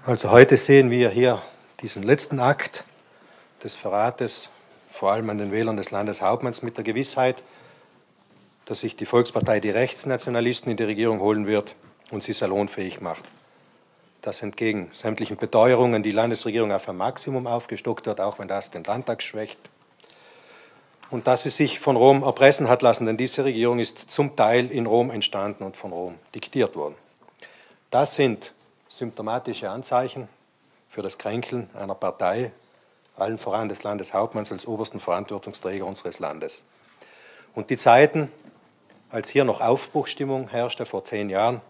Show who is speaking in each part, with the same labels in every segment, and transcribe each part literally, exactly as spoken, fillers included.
Speaker 1: Also heute sehen wir hier diesen letzten Akt des Verrates, vor allem an den Wählern des Landeshauptmanns, mit der Gewissheit, dass sich die Volkspartei die Rechtsnationalisten in die Regierung holen wird und sie salonfähig macht. Dass entgegen sämtlichen Beteuerungen die Landesregierung auf ein Maximum aufgestockt wird, auch wenn das den Landtag schwächt. Und dass sie sich von Rom erpressen hat lassen, denn diese Regierung ist zum Teil in Rom entstanden und von Rom diktiert worden. Das sind symptomatische Anzeichen für das Kränkeln einer Partei, allen voran des Landeshauptmanns als obersten Verantwortungsträger unseres Landes. Und die Zeiten, als hier noch Aufbruchsstimmung herrschte vor zehn Jahren,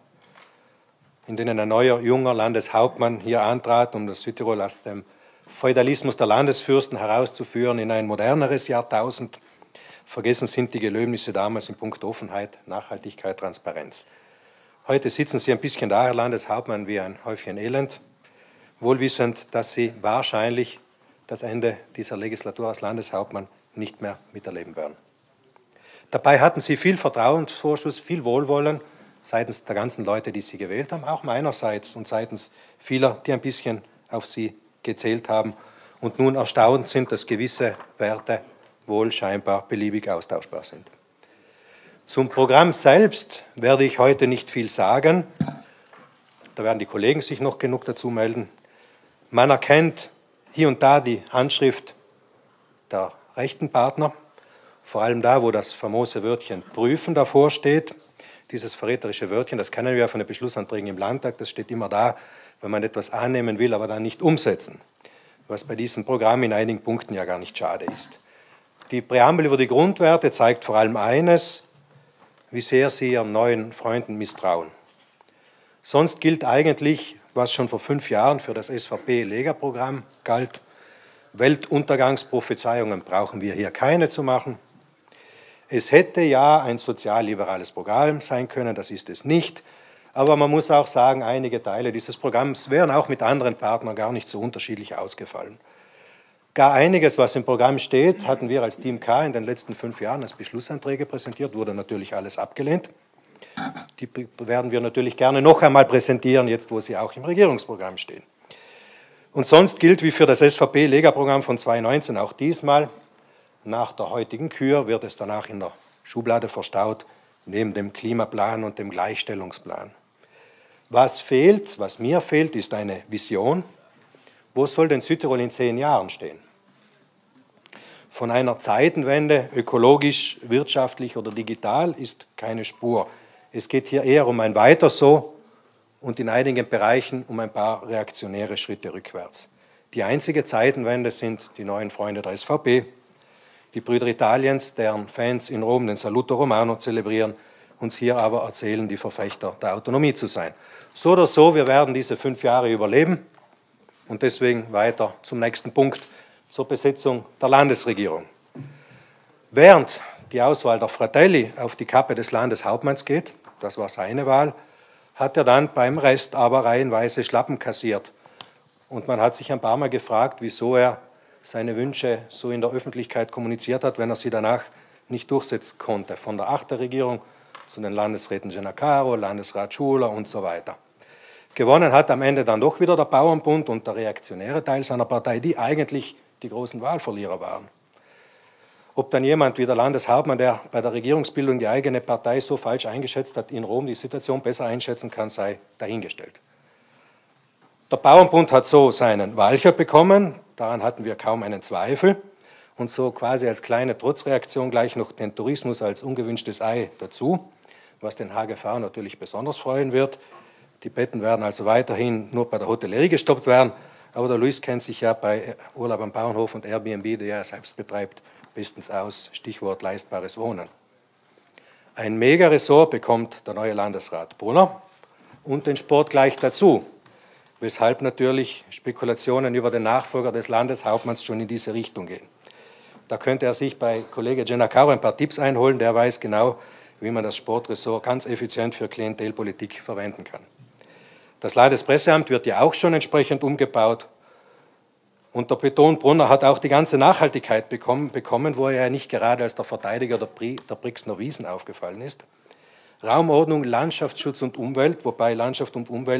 Speaker 1: in denen ein neuer, junger Landeshauptmann hier antrat, um das Südtirol aus dem Feudalismus der Landesfürsten herauszuführen in ein moderneres Jahrtausend, vergessen sind die Gelöbnisse damals in puncto Offenheit, Nachhaltigkeit, Transparenz. Heute sitzen Sie ein bisschen da, Herr Landeshauptmann, wie ein Häufchen Elend, wohlwissend, dass Sie wahrscheinlich das Ende dieser Legislatur als Landeshauptmann nicht mehr miterleben werden. Dabei hatten Sie viel Vertrauensvorschuss, viel Wohlwollen seitens der ganzen Leute, die Sie gewählt haben, auch meinerseits und seitens vieler, die ein bisschen auf Sie gezählt haben und nun erstaunt sind, dass gewisse Werte wohl scheinbar beliebig austauschbar sind. Zum Programm selbst werde ich heute nicht viel sagen. Da werden die Kollegen sich noch genug dazu melden. Man erkennt hier und da die Handschrift der rechten Partner, vor allem da, wo das famose Wörtchen prüfen davor steht. Dieses verräterische Wörtchen, das kennen wir ja von den Beschlussanträgen im Landtag, das steht immer da, wenn man etwas annehmen will, aber dann nicht umsetzen, was bei diesem Programm in einigen Punkten ja gar nicht schade ist. Die Präambel über die Grundwerte zeigt vor allem eines, wie sehr sie ihren neuen Freunden misstrauen. Sonst gilt eigentlich, was schon vor fünf Jahren für das S V P-Lega-Programm galt, Weltuntergangsprophezeiungen brauchen wir hier keine zu machen. Es hätte ja ein sozialliberales Programm sein können, das ist es nicht. Aber man muss auch sagen, einige Teile dieses Programms wären auch mit anderen Partnern gar nicht so unterschiedlich ausgefallen. Gar einiges, was im Programm steht, hatten wir als Team K in den letzten fünf Jahren als Beschlussanträge präsentiert, wurde natürlich alles abgelehnt. Die werden wir natürlich gerne noch einmal präsentieren, jetzt wo sie auch im Regierungsprogramm stehen. Und sonst gilt wie für das S V P-Lega-Programm von zweitausendneunzehn auch diesmal, nach der heutigen Kür wird es danach in der Schublade verstaut, neben dem Klimaplan und dem Gleichstellungsplan. Was fehlt, was mir fehlt, ist eine Vision. Wo soll denn Südtirol in zehn Jahren stehen? Von einer Zeitenwende, ökologisch, wirtschaftlich oder digital, ist keine Spur. Es geht hier eher um ein Weiter so und in einigen Bereichen um ein paar reaktionäre Schritte rückwärts. Die einzige Zeitenwende sind die neuen Freunde der S V P, die Brüder Italiens, deren Fans in Rom den Saluto Romano zelebrieren, uns hier aber erzählen, die Verfechter der Autonomie zu sein. So oder so, wir werden diese fünf Jahre überleben und deswegen weiter zum nächsten Punkt, zur Besetzung der Landesregierung. Während die Auswahl der Fratelli auf die Kappe des Landeshauptmanns geht, das war seine Wahl, hat er dann beim Rest aber reihenweise Schlappen kassiert. Und man hat sich ein paar Mal gefragt, wieso er seine Wünsche so in der Öffentlichkeit kommuniziert hat, wenn er sie danach nicht durchsetzen konnte. Von der Achterregierung zu den Landesräten Gennacaro, Landesrat Schuler und so weiter. Gewonnen hat am Ende dann doch wieder der Bauernbund und der reaktionäre Teil seiner Partei, die eigentlich die großen Wahlverlierer waren. Ob dann jemand wie der Landeshauptmann, der bei der Regierungsbildung die eigene Partei so falsch eingeschätzt hat, in Rom die Situation besser einschätzen kann, sei dahingestellt. Der Bauernbund hat so seinen Walcher bekommen, daran hatten wir kaum einen Zweifel, und so quasi als kleine Trotzreaktion gleich noch den Tourismus als ungewünschtes Ei dazu, was den H G V natürlich besonders freuen wird. Die Betten werden also weiterhin nur bei der Hotellerie gestoppt werden, aber der Luis kennt sich ja bei Urlaub am Bauernhof und Airbnb, die er selbst betreibt, bestens aus, Stichwort leistbares Wohnen. Ein Mega-Ressort bekommt der neue Landesrat Brunner und den Sport gleich dazu, weshalb natürlich Spekulationen über den Nachfolger des Landeshauptmanns schon in diese Richtung gehen. Da könnte er sich bei Kollege Gennacaro ein paar Tipps einholen, der weiß genau, wie man das Sportressort ganz effizient für Klientelpolitik verwenden kann. Das Landespresseamt wird ja auch schon entsprechend umgebaut. Und der Beton Brunner hat auch die ganze Nachhaltigkeit bekommen, bekommen, wo er ja nicht gerade als der Verteidiger der, der Brixner Wiesen aufgefallen ist. Raumordnung, Landschaftsschutz und Umwelt, wobei Landschaft und Umwelt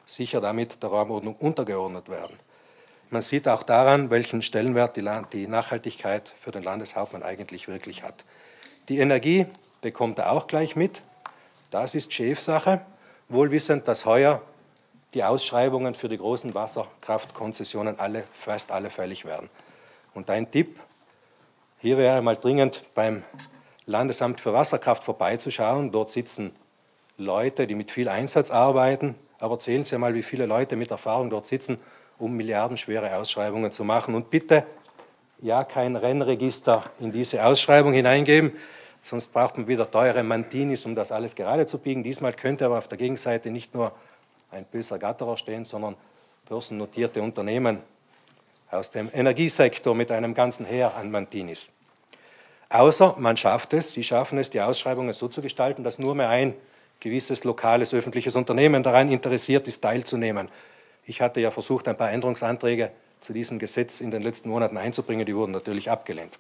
Speaker 1: sicher damit der Raumordnung untergeordnet werden. Man sieht auch daran, welchen Stellenwert die, die Nachhaltigkeit für den Landeshauptmann eigentlich wirklich hat. Die Energie bekommt er auch gleich mit. Das ist Chefsache, wohl wissend, dass heuer die Ausschreibungen für die großen Wasserkraftkonzessionen alle, fast alle fällig werden. Und ein Tipp, hier wäre mal dringend beim Landesamt für Wasserkraft vorbeizuschauen. Dort sitzen Leute, die mit viel Einsatz arbeiten, aber zählen Sie mal, wie viele Leute mit Erfahrung dort sitzen, um milliardenschwere Ausschreibungen zu machen. Und bitte ja kein Rennregister in diese Ausschreibung hineingeben, sonst braucht man wieder teure Mantinis, um das alles gerade zu biegen. Diesmal könnte aber auf der Gegenseite nicht nur ein böser Gatterer stehen, sondern börsennotierte Unternehmen aus dem Energiesektor mit einem ganzen Heer an Mantinis. Außer man schafft es, Sie schaffen es, die Ausschreibungen so zu gestalten, dass nur mehr ein gewisses lokales öffentliches Unternehmen daran interessiert ist, teilzunehmen. Ich hatte ja versucht, ein paar Änderungsanträge zu diesem Gesetz in den letzten Monaten einzubringen, die wurden natürlich abgelehnt.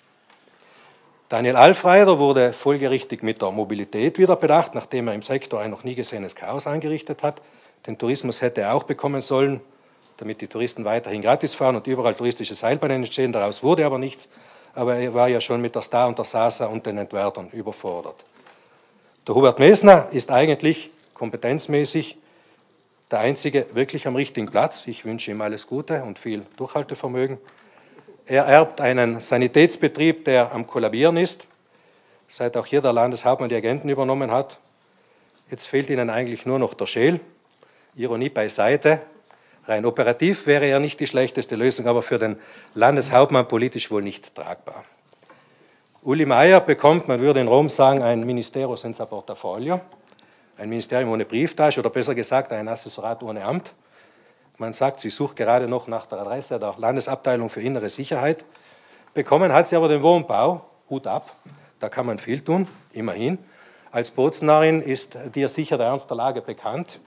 Speaker 1: Daniel Alfreider wurde folgerichtig mit der Mobilität wieder bedacht, nachdem er im Sektor ein noch nie gesehenes Chaos angerichtet hat. Den Tourismus hätte er auch bekommen sollen, damit die Touristen weiterhin gratis fahren und überall touristische Seilbahnen entstehen. Daraus wurde aber nichts, aber er war ja schon mit der Star und der Sasa und den Entwertern überfordert. Der Hubert Mesner ist eigentlich kompetenzmäßig der Einzige wirklich am richtigen Platz. Ich wünsche ihm alles Gute und viel Durchhaltevermögen. Er erbt einen Sanitätsbetrieb, der am Kollabieren ist, seit auch hier der Landeshauptmann die Agenten übernommen hat. Jetzt fehlt Ihnen eigentlich nur noch der Schäl. Ironie beiseite. Rein operativ wäre er nicht die schlechteste Lösung, aber für den Landeshauptmann politisch wohl nicht tragbar. Uli Meier bekommt, man würde in Rom sagen, ein Ministero senza portafoglio. Ein Ministerium ohne Brieftasche oder besser gesagt ein Assessorat ohne Amt. Man sagt, sie sucht gerade noch nach der Adresse der Landesabteilung für innere Sicherheit. Bekommen hat sie aber den Wohnbau, Hut ab, da kann man viel tun, immerhin. Als Bozenerin ist dir sicher der Ernst der Lage bekannt.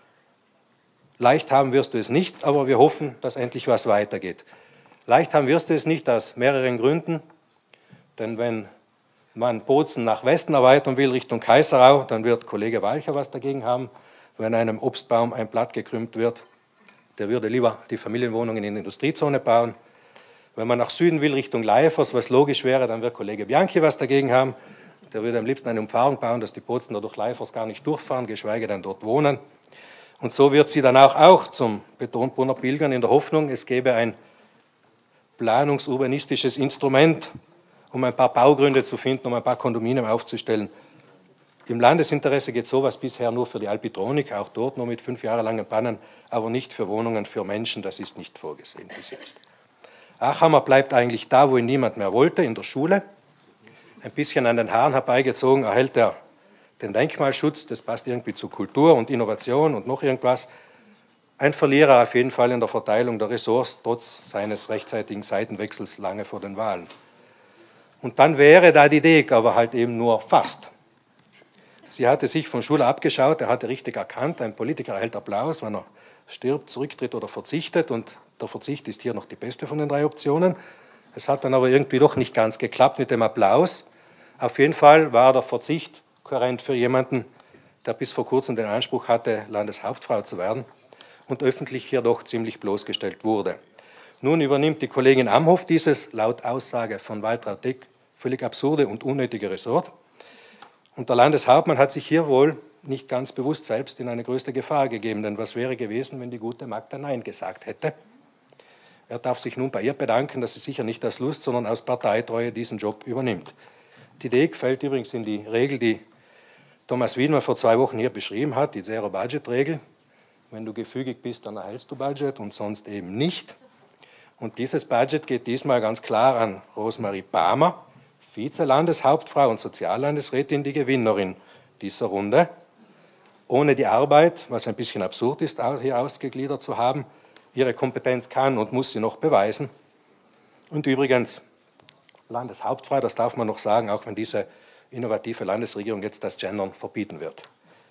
Speaker 1: Leicht haben wirst du es nicht, aber wir hoffen, dass endlich was weitergeht. Leicht haben wirst du es nicht aus mehreren Gründen, denn wenn man Bozen nach Westen erweitern will, Richtung Kaiserau, dann wird Kollege Walcher was dagegen haben. Wenn einem Obstbaum ein Blatt gekrümmt wird, der würde lieber die Familienwohnungen in der Industriezone bauen. Wenn man nach Süden will, Richtung Leifers, was logisch wäre, dann wird Kollege Bianchi was dagegen haben. Der würde am liebsten eine Umfahrung bauen, dass die Bozener durch Leifers gar nicht durchfahren, geschweige denn dort wohnen. Und so wird sie dann auch, auch zum Betonbrunner pilgern, in der Hoffnung, es gäbe ein planungsurbanistisches Instrument, um ein paar Baugründe zu finden, um ein paar Kondominium aufzustellen. Im Landesinteresse geht sowas bisher nur für die Alpitronik, auch dort nur mit fünf Jahre langen Pannen, aber nicht für Wohnungen für Menschen, das ist nicht vorgesehen bis jetzt. Achammer bleibt eigentlich da, wo ihn niemand mehr wollte, in der Schule. Ein bisschen an den Haaren herbeigezogen erhält er den Denkmalschutz, das passt irgendwie zu Kultur und Innovation und noch irgendwas. Ein Verlierer auf jeden Fall in der Verteilung der Ressorts, trotz seines rechtzeitigen Seitenwechsels lange vor den Wahlen. Und dann wäre da die D E G, aber halt eben nur fast. Sie hatte sich von Schuler abgeschaut, er hatte richtig erkannt, ein Politiker erhält Applaus, wenn er stirbt, zurücktritt oder verzichtet, und der Verzicht ist hier noch die beste von den drei Optionen. Es hat dann aber irgendwie doch nicht ganz geklappt mit dem Applaus. Auf jeden Fall war der Verzicht kohärent für jemanden, der bis vor kurzem den Anspruch hatte, Landeshauptfrau zu werden und öffentlich hier doch ziemlich bloßgestellt wurde. Nun übernimmt die Kollegin Amhoff dieses, laut Aussage von Waltraud Deck, völlig absurde und unnötige Ressort. Und der Landeshauptmann hat sich hier wohl nicht ganz bewusst selbst in eine größte Gefahr gegeben, denn was wäre gewesen, wenn die gute Magda Nein gesagt hätte? Er darf sich nun bei ihr bedanken, dass sie sicher nicht aus Lust, sondern aus Parteitreue diesen Job übernimmt. Die D E G fällt übrigens in die Regel, die Thomas Wiedmann vor zwei Wochen hier beschrieben hat, die Zero-Budget-Regel. Wenn du gefügig bist, dann erhältst du Budget und sonst eben nicht. Und dieses Budget geht diesmal ganz klar an Rosemarie Palmer, Vize-Landeshauptfrau und Soziallandesrätin, die Gewinnerin dieser Runde. Ohne die Arbeit, was ein bisschen absurd ist, hier ausgegliedert zu haben, ihre Kompetenz kann und muss sie noch beweisen. Und übrigens, Landeshauptfrau, das darf man noch sagen, auch wenn diese innovative Landesregierung jetzt das Gendern verbieten wird.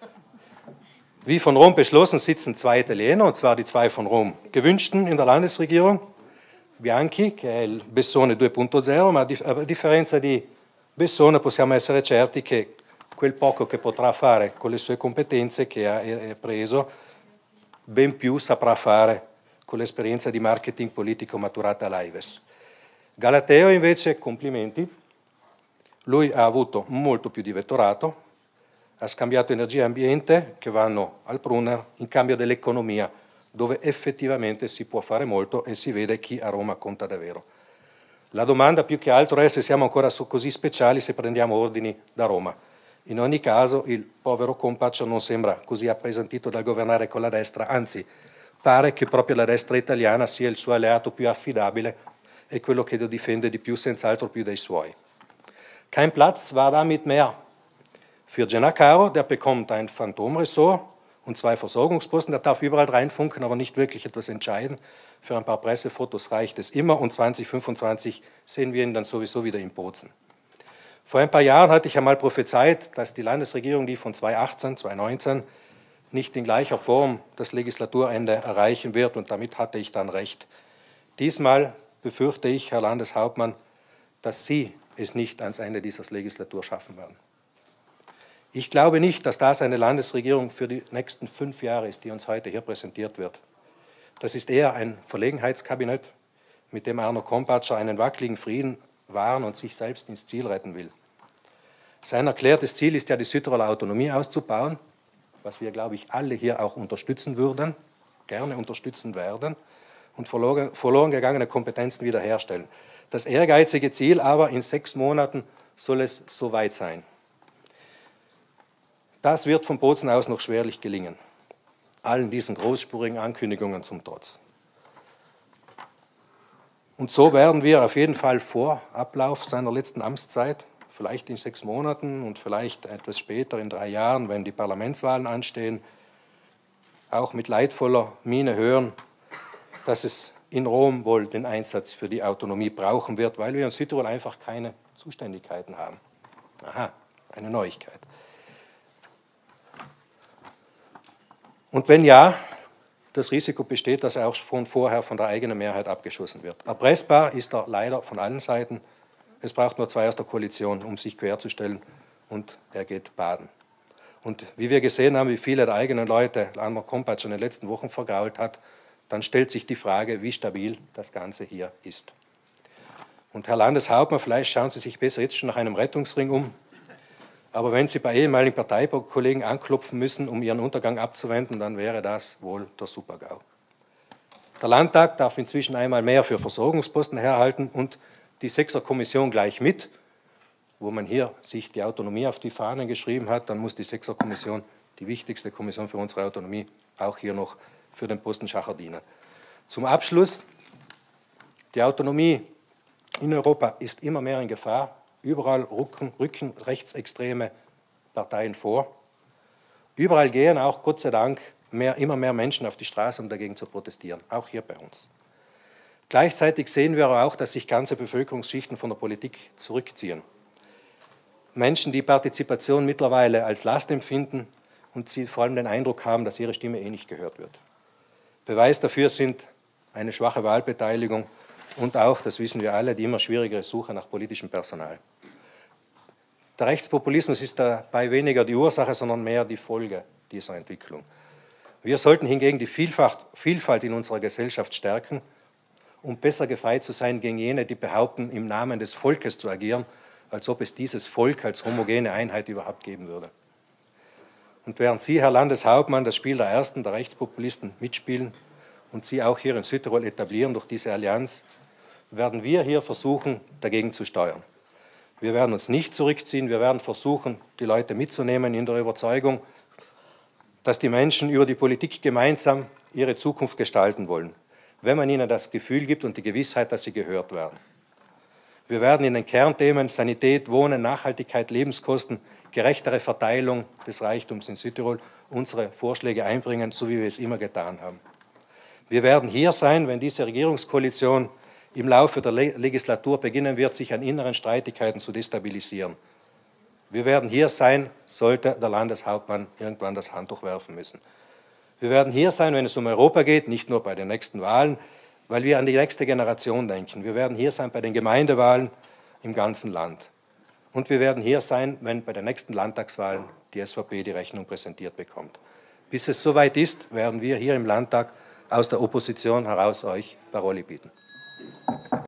Speaker 1: Wie von Rom beschlossen, sitzen zwei Italiener, und zwar die zwei von Rom gewünschten in der Landesregierung. Bianchi, che è il Bessone due punto zero, ma a differenza di Bessone possiamo essere certi che quel poco che potrà fare con le sue competenze che ha preso ben più saprà fare con l'esperienza di marketing politico maturata all'Aives. Galateo invece, complimenti, lui ha avuto molto più di vettorato, ha scambiato energia e ambiente che vanno al Brunner in cambio dell'economia, dove effettivamente si può fare molto e si vede chi a Roma conta davvero. La domanda più che altro è se siamo ancora così speciali se prendiamo ordini da Roma. In ogni caso il povero Compaccio non sembra così appesantito dal governare con la destra, anzi pare che proprio la destra italiana sia il suo alleato più affidabile e quello che lo difende di più, senz'altro più dei suoi. Kein Platz war damit mehr für Gennaro, der bekommt ein Phantomressort und zwei Versorgungsposten, der darf überall reinfunken, aber nicht wirklich etwas entscheiden. Für ein paar Pressefotos reicht es immer und zweitausendfünfundzwanzig sehen wir ihn dann sowieso wieder in Bozen. Vor ein paar Jahren hatte ich einmal prophezeit, dass die Landesregierung, die von zweitausendachtzehn, zweitausendneunzehn, nicht in gleicher Form das Legislaturende erreichen wird und damit hatte ich dann recht. Diesmal befürchte ich, Herr Landeshauptmann, dass Sie es nicht ans Ende dieser Legislatur schaffen werden. Ich glaube nicht, dass das eine Landesregierung für die nächsten fünf Jahre ist, die uns heute hier präsentiert wird. Das ist eher ein Verlegenheitskabinett, mit dem Arno Kompatscher einen wackeligen Frieden wahren und sich selbst ins Ziel retten will. Sein erklärtes Ziel ist ja, die Südtiroler Autonomie auszubauen, was wir, glaube ich, alle hier auch unterstützen würden, gerne unterstützen werden, und verloren, verloren gegangene Kompetenzen wiederherstellen. Das ehrgeizige Ziel aber, in sechs Monaten soll es soweit sein. Das wird von Bozen aus noch schwerlich gelingen, allen diesen großspurigen Ankündigungen zum Trotz. Und so werden wir auf jeden Fall vor Ablauf seiner letzten Amtszeit, vielleicht in sechs Monaten und vielleicht etwas später in drei Jahren, wenn die Parlamentswahlen anstehen, auch mit leidvoller Miene hören, dass es in Rom wohl den Einsatz für die Autonomie brauchen wird, weil wir in Südtirol einfach keine Zuständigkeiten haben. Aha, eine Neuigkeit. Und wenn ja, das Risiko besteht, dass er auch schon vorher von der eigenen Mehrheit abgeschossen wird. Erpressbar ist er leider von allen Seiten. Es braucht nur zwei aus der Koalition, um sich querzustellen, und er geht baden. Und wie wir gesehen haben, wie viele der eigenen Leute Arno Kompatscher in den letzten Wochen vergrault hat, dann stellt sich die Frage, wie stabil das Ganze hier ist. Und Herr Landeshauptmann, vielleicht schauen Sie sich besser jetzt schon nach einem Rettungsring um. Aber wenn Sie bei ehemaligen Parteikollegen anklopfen müssen, um ihren Untergang abzuwenden, dann wäre das wohl der Super-GAU. Der Landtag darf inzwischen einmal mehr für Versorgungsposten herhalten und die Sechser-Kommission gleich mit. Wo man hier sich die Autonomie auf die Fahnen geschrieben hat, dann muss die Sechser-Kommission, die wichtigste Kommission für unsere Autonomie, auch hier noch für den Posten Schacher dienen. Zum Abschluss, die Autonomie in Europa ist immer mehr in Gefahr. Überall rücken, rücken rechtsextreme Parteien vor. Überall gehen auch, Gott sei Dank, mehr, immer mehr Menschen auf die Straße, um dagegen zu protestieren, auch hier bei uns. Gleichzeitig sehen wir aber auch, dass sich ganze Bevölkerungsschichten von der Politik zurückziehen. Menschen, die Partizipation mittlerweile als Last empfinden und sie vor allem den Eindruck haben, dass ihre Stimme eh nicht gehört wird. Beweis dafür sind eine schwache Wahlbeteiligung und auch, das wissen wir alle, die immer schwierigere Suche nach politischem Personal. Der Rechtspopulismus ist dabei weniger die Ursache, sondern mehr die Folge dieser Entwicklung. Wir sollten hingegen die Vielfalt in unserer Gesellschaft stärken, um besser gefeit zu sein gegen jene, die behaupten, im Namen des Volkes zu agieren, als ob es dieses Volk als homogene Einheit überhaupt geben würde. Und während Sie, Herr Landeshauptmann, das Spiel der Ersten, der Rechtspopulisten mitspielen und Sie auch hier in Südtirol etablieren durch diese Allianz, werden wir hier versuchen, dagegen zu steuern. Wir werden uns nicht zurückziehen, wir werden versuchen, die Leute mitzunehmen in der Überzeugung, dass die Menschen über die Politik gemeinsam ihre Zukunft gestalten wollen, wenn man ihnen das Gefühl gibt und die Gewissheit, dass sie gehört werden. Wir werden in den Kernthemen Sanität, Wohnen, Nachhaltigkeit, Lebenskosten, gerechtere Verteilung des Reichtums in Südtirol unsere Vorschläge einbringen, so wie wir es immer getan haben. Wir werden hier sein, wenn diese Regierungskoalition im Laufe der Legislatur beginnen wird, sich an inneren Streitigkeiten zu destabilisieren. Wir werden hier sein, sollte der Landeshauptmann irgendwann das Handtuch werfen müssen. Wir werden hier sein, wenn es um Europa geht, nicht nur bei den nächsten Wahlen, weil wir an die nächste Generation denken. Wir werden hier sein bei den Gemeindewahlen im ganzen Land. Und wir werden hier sein, wenn bei den nächsten Landtagswahlen die S V P die Rechnung präsentiert bekommt. Bis es soweit ist, werden wir hier im Landtag aus der Opposition heraus euch Paroli bieten.